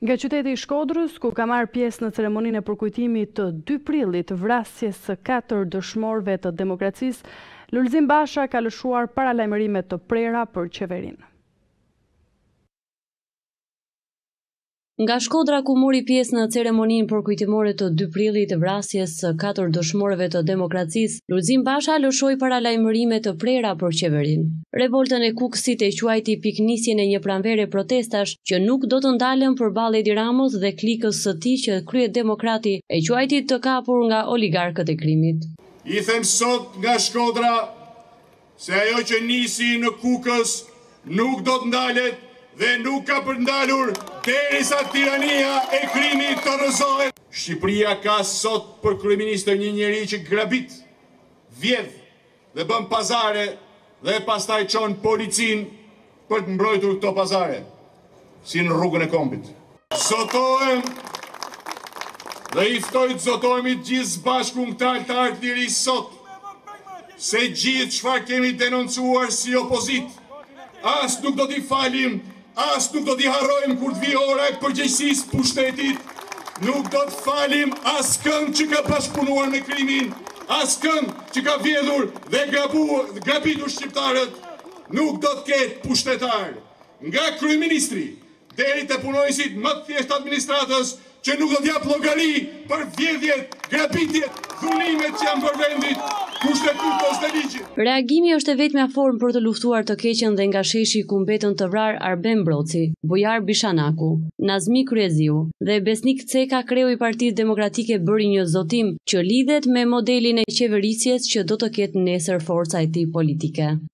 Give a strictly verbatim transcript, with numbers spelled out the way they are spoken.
Nga qyteti i Shkodrës, ku ka marrë pjesë në ceremoninë e përkujtimit të dy prillit vrasjes së katër dëshmorëve të demokracisë, Lulzim Basha ka lëshuar paralajmërime të prera për qeverinë. Nga Shkodra, ku mori pjesë në ceremoninë përkujtimore të dy prillit të vrasjes së katër dëshmorëve të demokracisë, Lulzim Basha lëshoi paralajmërime të prera për qeverinë. Revoltën e Kukësit e quajti piknisjen e një pranvere protestash që nuk do të ndalen përballë Edi Ramës dhe klikës së tij që kryet demokrati e quajti të kapur nga oligarkët e krimit. I them sot nga Shkodra se ajo që nisi në Kukës nuk do të ndalet dhe nuk ka përndalur derisa tirania e krimit të rrëzohet. Shqipëria ka sot për kryeministër një njeri që grabit, vjedh dhe bën pazare dhe pastaj çon policin për të mbrojtur këto pazare, si në rrugën e Kombit. Zotohem dhe i ftoj të zotohemi gjithë bashku në këtë altar të lirisë sot, se gjithë çfarë kemi denoncuar si opozit, as nuk do t'i falim, as nuk do t'i harrojmë kur të vi ora e përgjegjësisë pushtetit, nuk do të falim as kënd që ka bashkëpunuar me krimin, as kënd që ka vjedhur dhe grabitur shqiptarët, nuk do të ketë pushtetar. Nga kryeministri deri te punonësit më të thjeshtë administratës që nuk do t'jap llogari për vjedhjet, grabitjet, dhunimet që janë bërë vendit, kushtetutos dhe ligjit. Reagimi është e vetmja formë për të luftuar të keqen dhe nga sheshi ku mbetën të vrarë Arben Broci, Bujar Bishanaku, Nazmi Kryeziu dhe Besnik Ceka, kreu i Partisë Demokratike, bëri një zotim që lidhet me modelin e qeverisjes që do të ketë nesër forca e tij politike.